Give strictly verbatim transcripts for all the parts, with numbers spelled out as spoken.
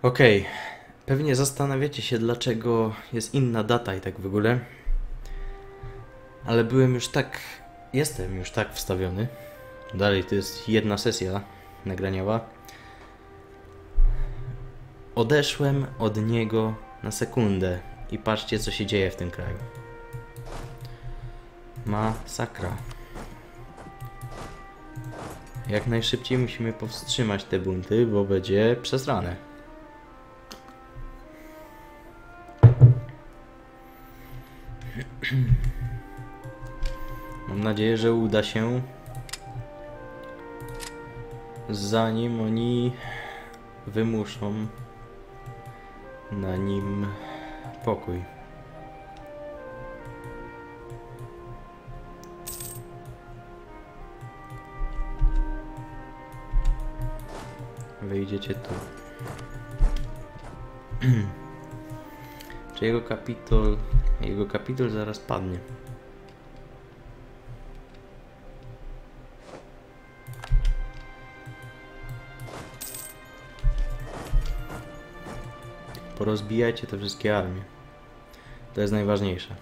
Okej, okay. Pewnie zastanawiacie się, dlaczego jest inna data i tak w ogóle. Ale byłem już tak... Jestem już tak wstawiony. Dalej to jest jedna sesja nagraniowa. Odeszłem od niego na sekundę i patrzcie, co się dzieje w tym kraju. Masakra. Jak najszybciej musimy powstrzymać te bunty, bo będzie przesrane. Mam nadzieję, że uda się, zanim oni wymuszą na nim pokój. Wyjdziecie tu. Czy jego kapitol... Jego kapitol zaraz padnie. Porozbijajcie te wszystkie armie. To jest najważniejsze.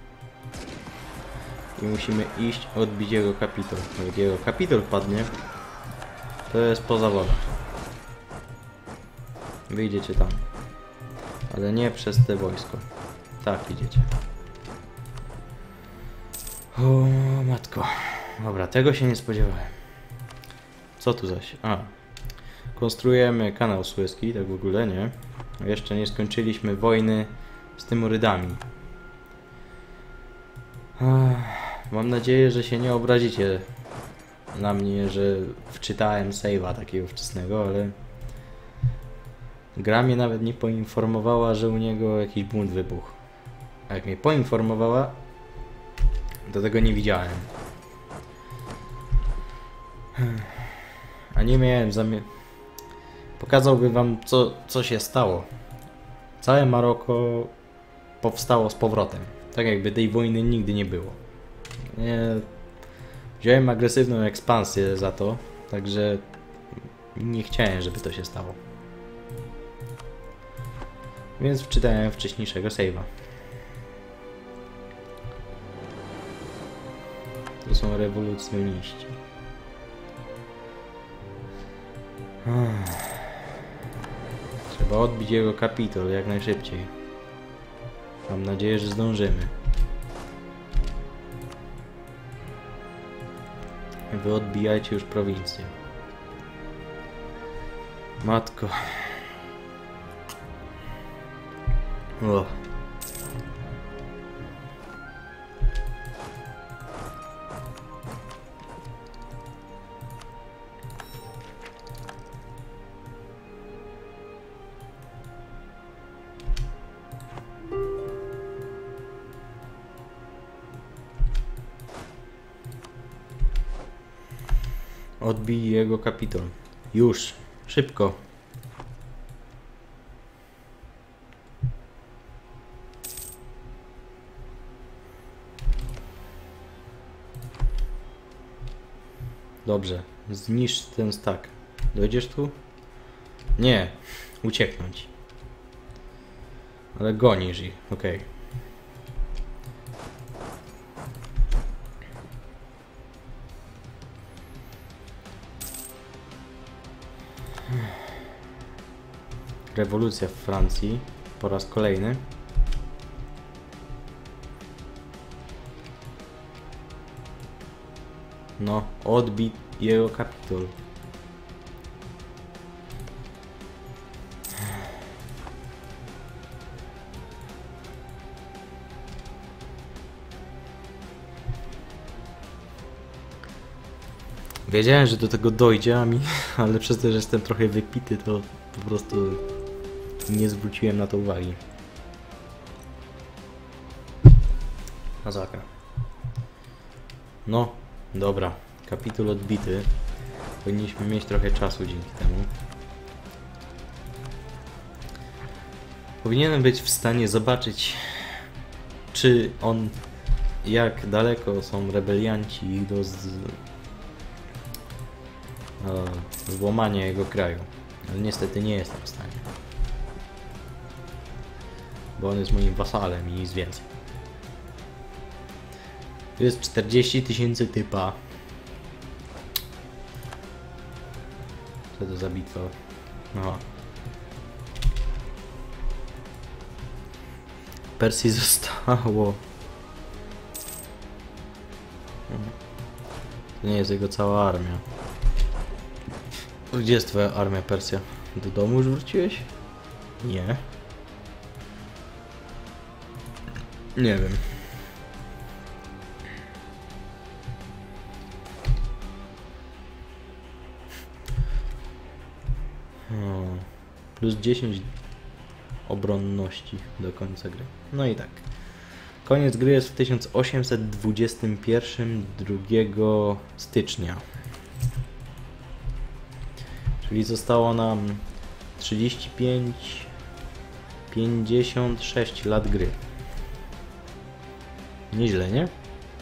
I musimy iść, odbić jego kapitol. Jak jego kapitol padnie, to jest po zawodach. Wyjdziecie tam. Ale nie przez te wojsko. Tak, idziecie. O matko. Dobra, tego się nie spodziewałem. Co tu zaś? A. Konstruujemy kanał Suezki, tak w ogóle, nie? Jeszcze nie skończyliśmy wojny z Tymurydami. Mam nadzieję, że się nie obrazicie na mnie, że wczytałem save'a takiego wczesnego, ale gra mnie nawet nie poinformowała, że u niego jakiś bunt wybuchł. A jak mnie poinformowała, to tego nie widziałem. A nie miałem zamiaru... Pokazałbym wam, co, co się stało. Całe Maroko powstało z powrotem. Tak jakby tej wojny nigdy nie było. Nie... Wziąłem agresywną ekspansję za to, także nie chciałem, żeby to się stało. Więc wczytałem wcześniejszego save'a. To są rewolucjoniści. Trzeba odbić jego kapitol jak najszybciej. Mam nadzieję, że zdążymy. Wy odbijajcie już prowincję. Matko. O. Odbij jego kapitol. Już. Szybko. Dobrze. Zniszcz ten stak. Dojdziesz tu? Nie. Ucieknąć. Ale gonisz ich. Okej. Okay. Rewolucja w Francji po raz kolejny. No, odbij jego kapitol. Wiedziałem, że do tego dojdzie, a mi, ale przez to, że jestem trochę wypity, to po prostu nie zwróciłem na to uwagi. Masakra. No, dobra. Kapitol odbity. Powinniśmy mieć trochę czasu dzięki temu. Powinienem być w stanie zobaczyć, czy on, jak daleko są rebelianci do z... złamania jego kraju. Ale niestety nie jestem w stanie. bo on jest moim wasalem i nic więcej. Tu jest czterdzieści tysięcy typa. Co to za bitwa? No. Persji zostało. To nie jest jego cała armia. Gdzie jest twoja armia, Persja? Do domu już wróciłeś? Nie. Nie wiem. Hmm. Plus dziesięć obronności do końca gry. No i tak. Koniec gry jest w tysiąc osiemset dwudziestym pierwszym, drugiego stycznia. Czyli zostało nam trzydzieści pięć, pięćdziesiąt sześć lat gry. Nieźle, nie?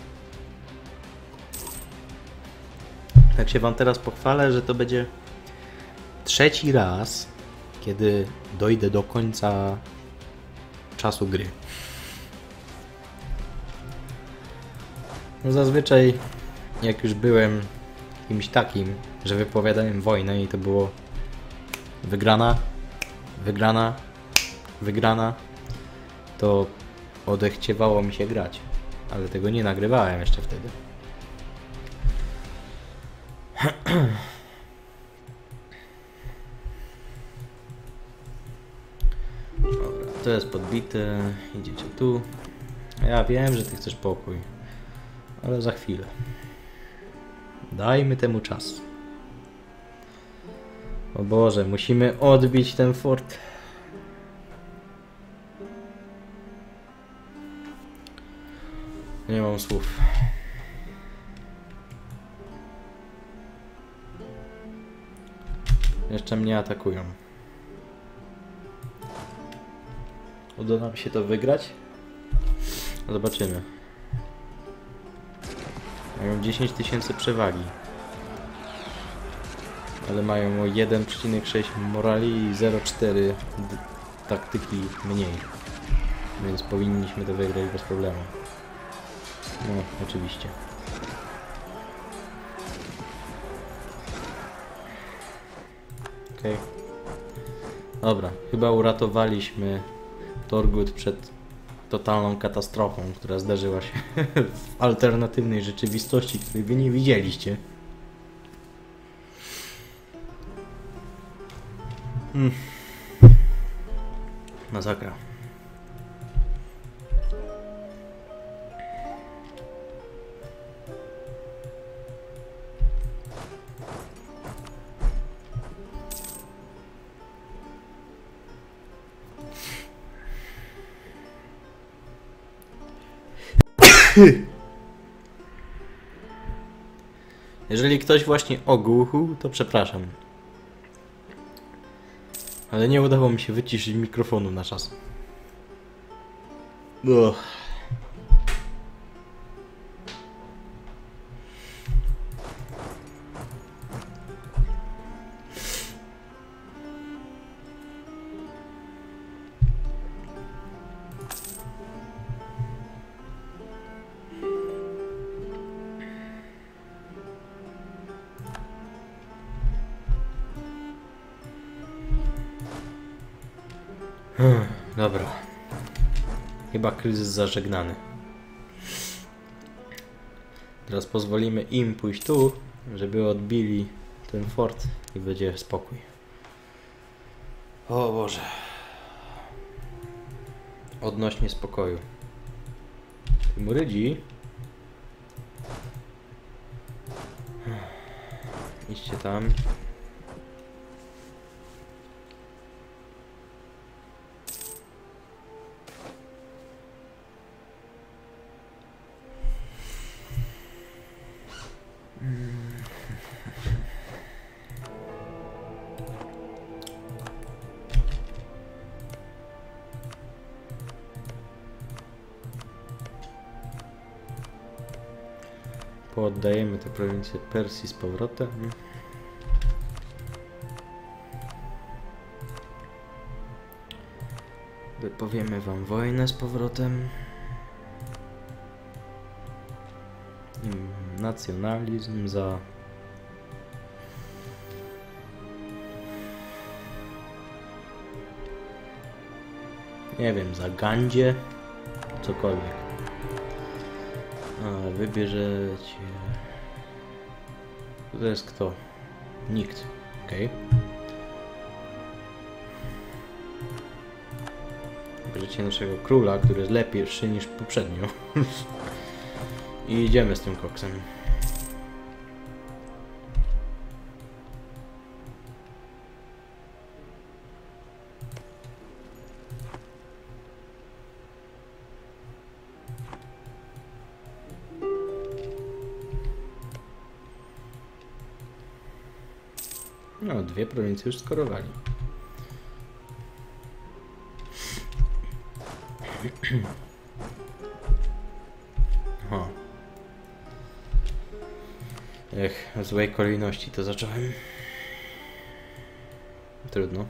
Tak się wam teraz pochwalę, że to będzie trzeci raz, kiedy dojdę do końca czasu gry. No zazwyczaj, jak już byłem kimś takim, że wypowiadałem wojnę i to było wygrana, wygrana, wygrana, to odechciewało mi się grać, ale tego nie nagrywałem jeszcze wtedy. Dobra, to jest podbite, idziecie tu. Ja wiem, że ty chcesz pokój, ale za chwilę. Dajmy temu czas. O Boże, musimy odbić ten fort. Nie mam słów. Jeszcze mnie atakują. Uda nam się to wygrać? Zobaczymy. Mają dziesięć tysięcy przewagi. Ale mają o jeden przecinek sześć morali i zero przecinek cztery taktyki mniej. Więc powinniśmy to wygrać bez problemu. No, oczywiście. Okej. Okay. Dobra, chyba uratowaliśmy Torgut przed totalną katastrofą, która zdarzyła się w alternatywnej rzeczywistości, której wy nie widzieliście. Hmm. Masakra. Jeżeli ktoś właśnie ogłuchł, to przepraszam. Ale nie udało mi się wyciszyć mikrofonu na czas. Uch. Hmm, dobra. Chyba kryzys zażegnany. Teraz pozwolimy im pójść tu, żeby odbili ten fort i będzie spokój. O Boże. Odnośnie spokoju. Timurydzi. Idźcie tam. Pooddajemy tę prowincję Persji z powrotem. Wypowiemy wam wojnę z powrotem. Nacjonalizm za... Nie wiem, za gandzie. Cokolwiek. A, wybierzecie... To jest kto? Nikt. Okej. Okay. Bierzecie naszego króla, który jest lepszy niż poprzednio. I idziemy z tym koksem. No, dwie prowincje już skorowali. O. Ech, w złej kolejności to zacząłem. Trudno.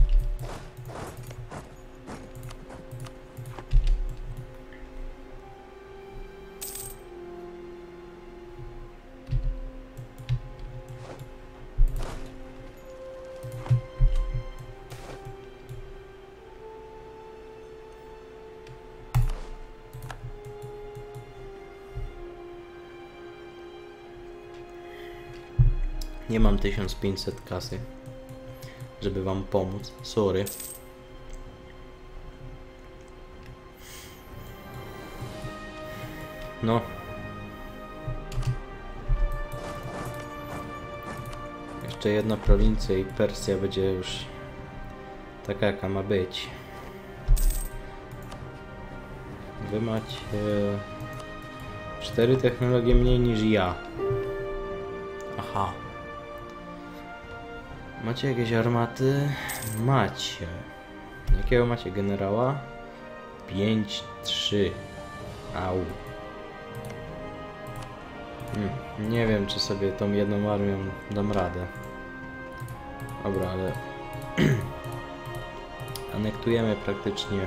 Nie mam tysiąc pięćset kasy, żeby wam pomóc. Sorry. No. Jeszcze jedna prowincja i Persja będzie już taka, jaka ma być. Wy macie cztery technologie mniej niż ja. Aha. Macie jakieś armaty? Macie. Jakiego macie generała? pięć trzy. Au. Hmm. Nie wiem, czy sobie tą jedną armią dam radę. Dobra, ale... anektujemy praktycznie...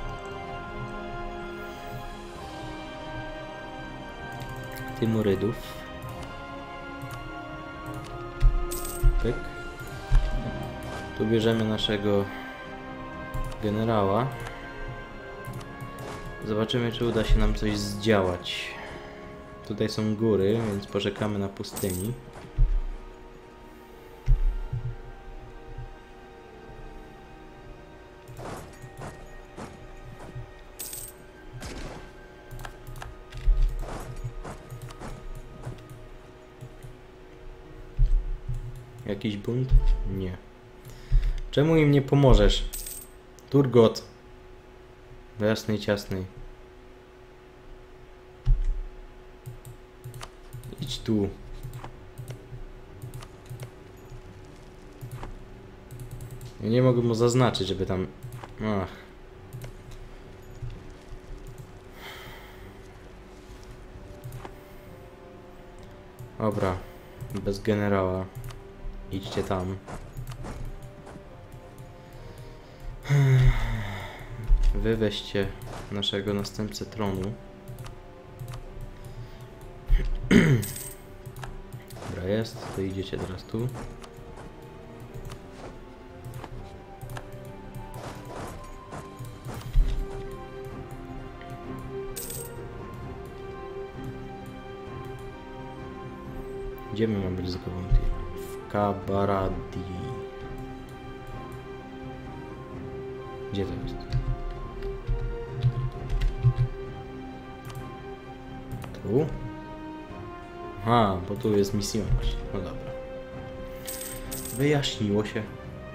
Tymurydów. Pyk. Tu bierzemy naszego generała. Zobaczymy, czy uda się nam coś zdziałać. Tutaj są góry, więc poczekamy na pustyni. Jakiś bunt? Nie. Czemu im nie pomożesz? Turgot. Do jasnej ciasnej. Idź tu. Ja nie mogę mu zaznaczyć, żeby tam... Ach. Dobra. Bez generała. Idźcie tam. Wy weźcie naszego następcę tronu. Dobra, jest. To idziecie teraz tu. Gdzie my mamy ryzykową tir? W Kabaradi. Gdzie to jest? Tu? Aha, bo tu jest misjonarz. No dobra. Wyjaśniło się.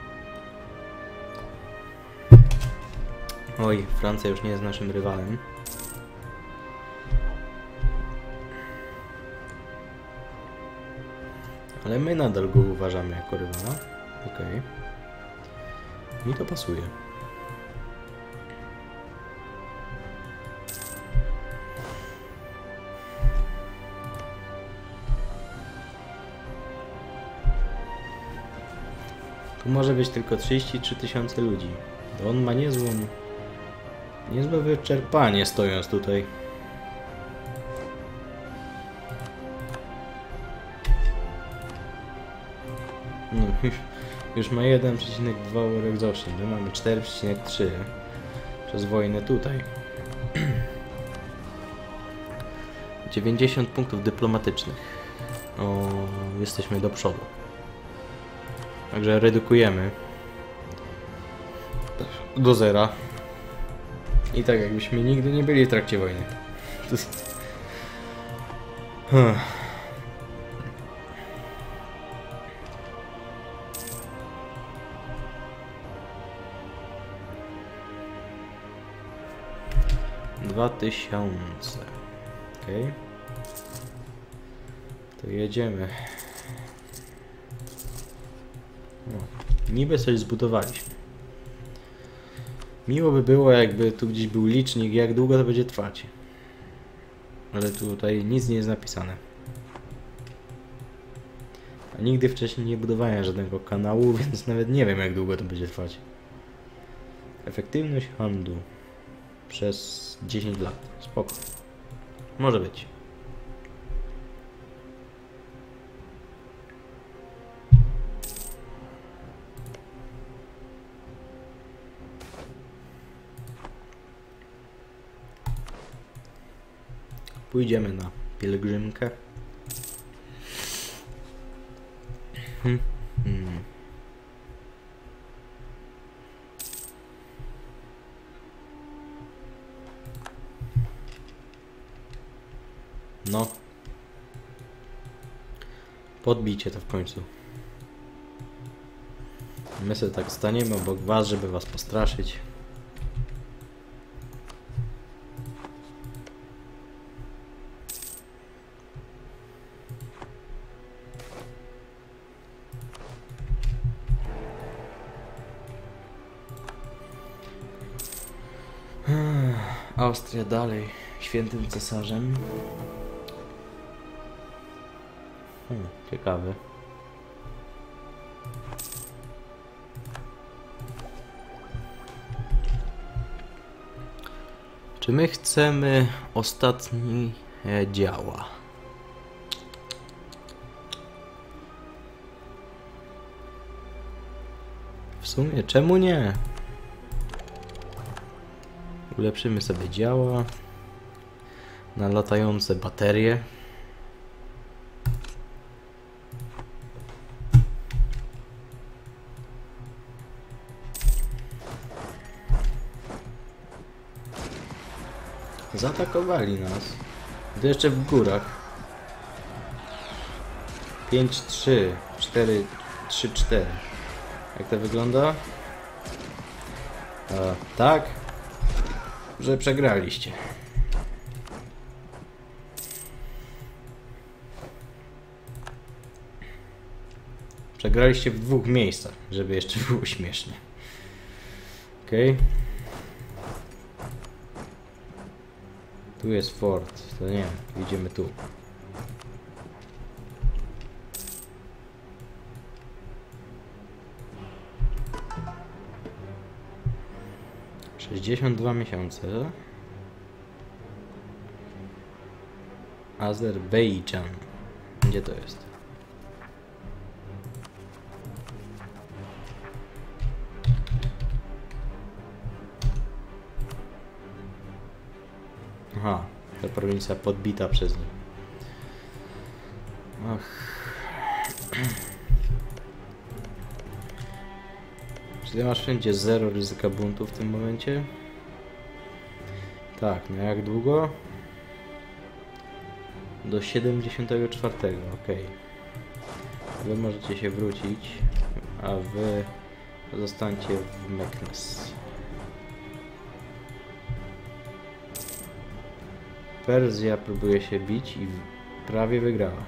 Oj, Francja już nie jest naszym rywalem. Ale my nadal go uważamy jako rywala. Okej. Okay. Mi to pasuje. Tu może być tylko trzydzieści trzy tysiące ludzi. To on ma niezłą Niezłe wyczerpanie stojąc tutaj. No, już, już ma jeden przecinek dwa War Exhaustion, my mamy cztery przecinek trzy przez wojnę tutaj. dziewięćdziesiąt punktów dyplomatycznych. O, jesteśmy do przodu. Także redukujemy do zera. I tak jakbyśmy nigdy nie byli w trakcie wojny. Dwa tysiące. Okej. Okay. To jedziemy. No, niby coś zbudowaliśmy. Miło by było, jakby tu gdzieś był licznik, jak długo to będzie trwać. Ale tutaj nic nie jest napisane. A nigdy wcześniej nie budowałem żadnego kanału, więc nawet nie wiem, jak długo to będzie trwać. Efektywność handlu przez dziesięć lat. Spoko. Może być. Pójdziemy na pielgrzymkę. Hmm. Hmm. No. Podbijcie to w końcu. My sobie tak staniemy obok was, żeby was postraszyć. Austria dalej świętym cesarzem. Hmm, ciekawe. Czy my chcemy ostatni e, działa? W sumie czemu nie? Ulepszymy sobie działa na latające baterie. Zaatakowali nas. To jeszcze w górach. pięć trzy, cztery trzy cztery. Jak to wygląda? A, tak? Że przegraliście. Przegraliście w dwóch miejscach, żeby jeszcze było śmiesznie. Okej. Okay. Tu jest fort, to nie, idziemy tu. sześćdziesiąt dwa miesiące. Azerbejdżan. Gdzie to jest? Aha, ta prowincja podbita przez nich. Ach. Czy ty masz wszędzie zero ryzyka buntu w tym momencie? Tak, no jak długo? Do siedemdziesiątego czwartego, ok. Wy możecie się wrócić, a wy zostańcie w Meknes. Persja próbuje się bić i prawie wygrała.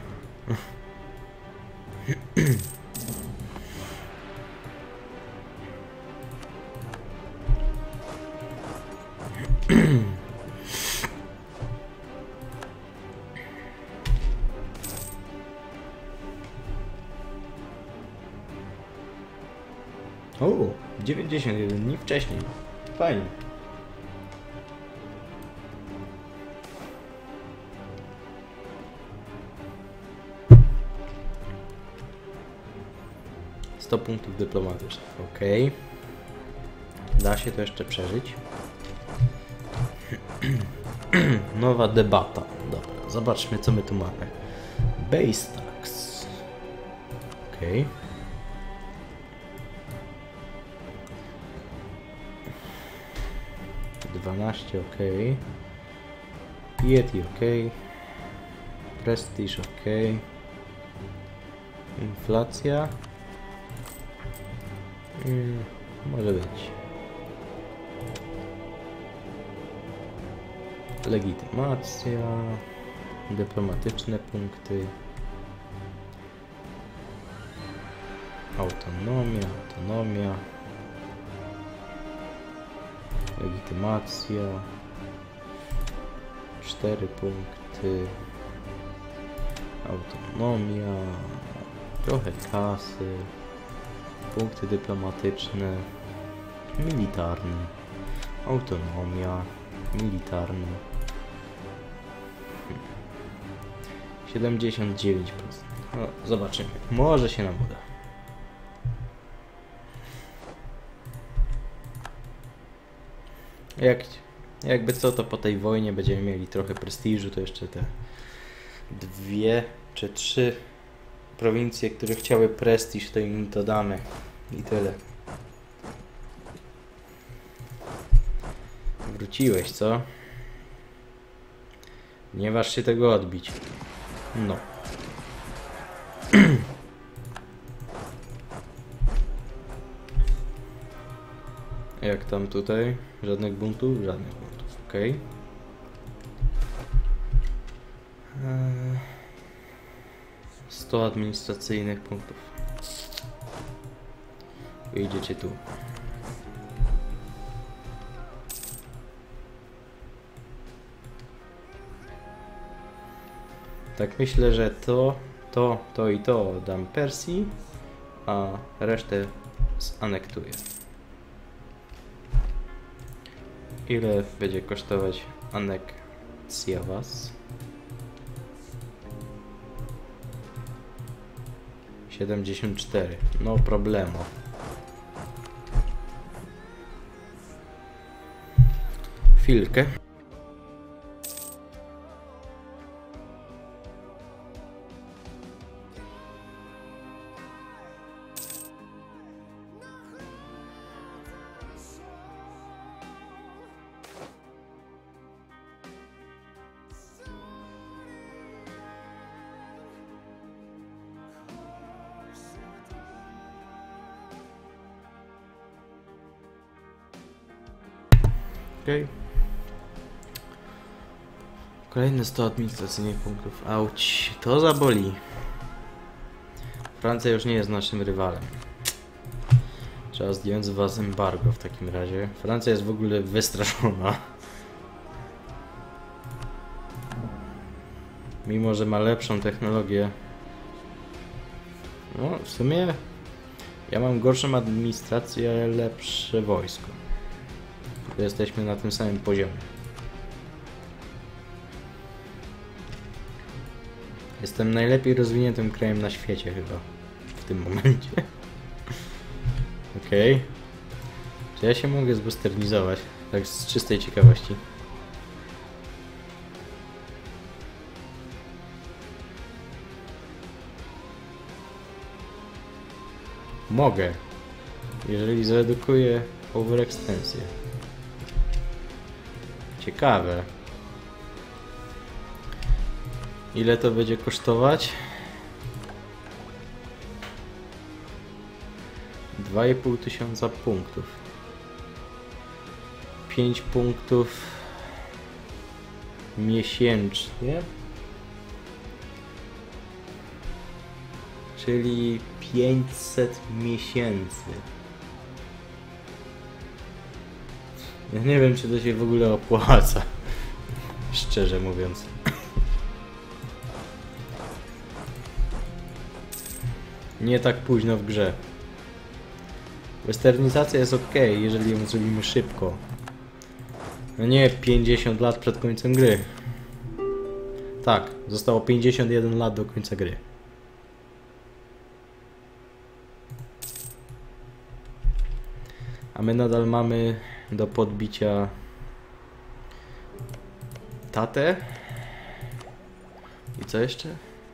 O, dziewięćdziesiąt jeden dni wcześniej. Fajnie. sto punktów dyplomatycznych. Ok. Da się to jeszcze przeżyć. Nowa debata. Dobra, zobaczmy co my tu mamy. Base tax. Ok. dwanaście ok. Piety ok. Prestige ok. Inflacja. Hmm, może być. Legitymacja. Dyplomatyczne punkty. Autonomia, autonomia. Legitymacja. cztery punkty. Autonomia. Trochę kasy. Punkty dyplomatyczne. Militarne. Autonomia. Militarne. siedemdziesiąt dziewięć procent. No, zobaczymy. Może się nam uda. Jak, jakby co, to po tej wojnie będziemy mieli trochę prestiżu, to jeszcze te dwie czy trzy prowincje, które chciały prestiż, to im to damy. I tyle. Wróciłeś, co? Nie waż się tego odbić. No. Jak tam tutaj? Żadnych buntów? Żadnych buntów, ok. sto administracyjnych punktów. Idziecie tu. Tak myślę, że to, to, to i to dam Persji, a resztę zanektuję. Ile będzie kosztować aneksja was? siedemdziesiąt cztery. No problemu. Chwilkę. Okay. Kolejne sto administracyjnych punktów. Auć, to zaboli. Francja już nie jest naszym rywalem. Trzeba zdjąć z was embargo w takim razie. Francja jest w ogóle wystraszona. Mimo, że ma lepszą technologię. No, w sumie ja mam gorszą administrację, ale lepsze wojsko. Jesteśmy na tym samym poziomie. Jestem najlepiej rozwiniętym krajem na świecie chyba. W tym momencie. Okej. Okay. Czy ja się mogę zwesternizować? Tak z czystej ciekawości. Mogę. Jeżeli zredukuję overextensję. Ciekawe. Ile to będzie kosztować? dwa i pół tysiąca punktów. pięć punktów miesięcznie. Czyli pięćset miesięcy. Ja nie wiem, czy to się w ogóle opłaca. Szczerze mówiąc. Nie tak późno w grze. Westernizacja jest ok, jeżeli ją zrobimy szybko. No nie pięćdziesiąt lat przed końcem gry. Tak, zostało pięćdziesiąt jeden lat do końca gry. A my nadal mamy do podbicia Tatę. I co jeszcze?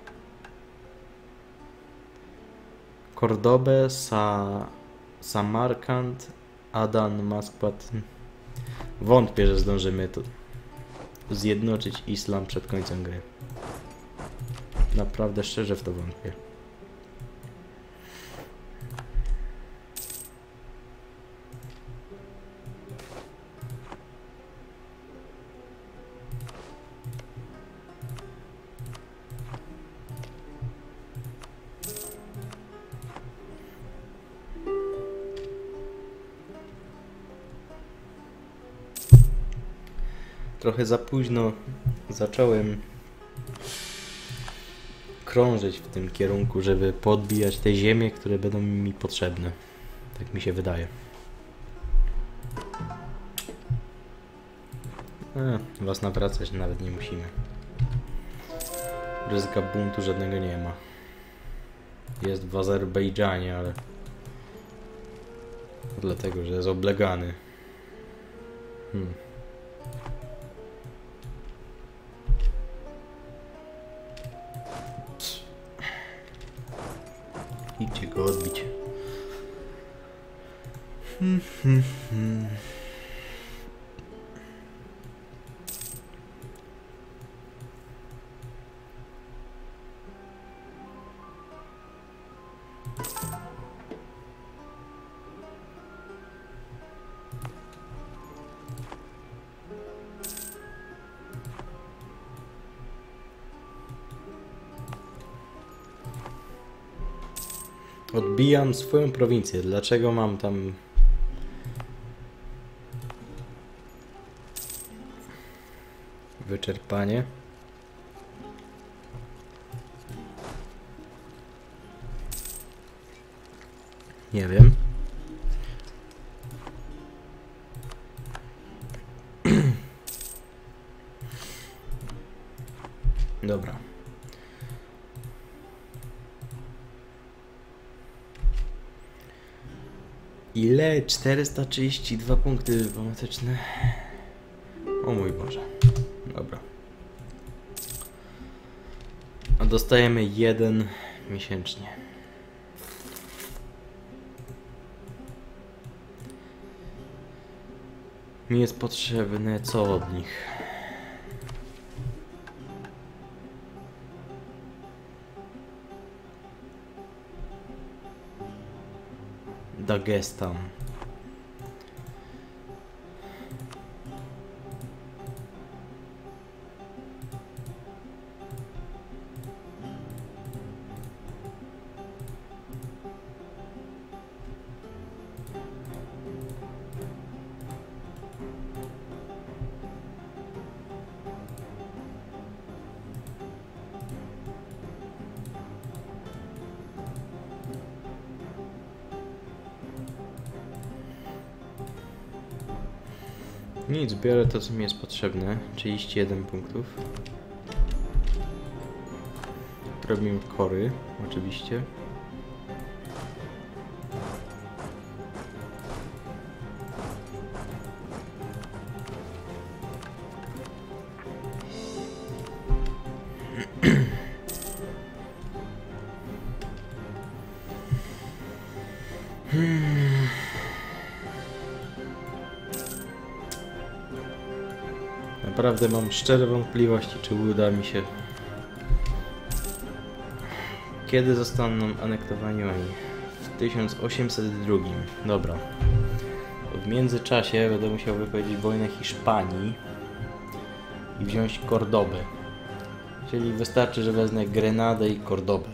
Kordobę, Sa... Samarkand, Adan, Masqat. Wątpię, że zdążymy to zjednoczyć islam przed końcem gry. Naprawdę szczerze w to wątpię. Trochę za późno zacząłem krążyć w tym kierunku, żeby podbijać te ziemie, które będą mi potrzebne. Tak mi się wydaje. E, was nawracać nawet nie musimy. Ryzyka buntu żadnego nie ma. Jest w Azerbejdżanie, ale dlatego, że jest oblegany. Hmm. Idźcie go odbić. Hmm, hmm, hmm. Odbijam swoją prowincję. Dlaczego mam tam... wyczerpanie? Nie wiem. Dobra. Ile? czterysta trzydzieści dwa punkty dyplomatyczne. O mój Boże. Dobra. A dostajemy jeden miesięcznie. Mi jest potrzebne co od nich? Dagestan. Nic, biorę to, co mi jest potrzebne. trzydzieści jeden punktów. Robimy kory, oczywiście. Naprawdę mam szczere wątpliwości, czy uda mi się. Kiedy zostaną anektowani oni? W tysiąc osiemset dwa. Dobra. W międzyczasie będę musiał wypowiedzieć wojnę Hiszpanii i wziąć Kordobę. Czyli wystarczy, że wezmę Grenadę i Kordobę.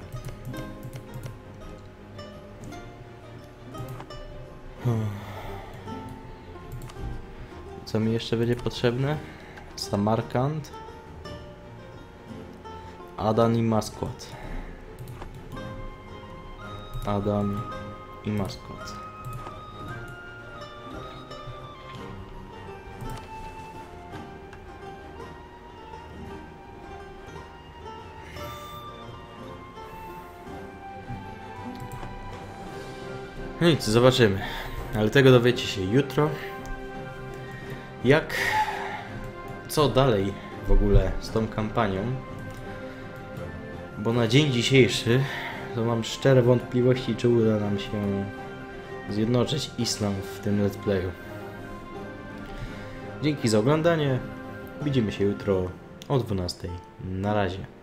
Co mi jeszcze będzie potrzebne? Samarkand, Adan i Masqat. Adan i Masqat. Nic, zobaczymy. Ale tego dowiecie się jutro. Jak... Co dalej w ogóle z tą kampanią? Bo na dzień dzisiejszy to mam szczere wątpliwości, czy uda nam się zjednoczyć islam w tym let's playu. Dzięki za oglądanie. Widzimy się jutro o dwunastej. Na razie.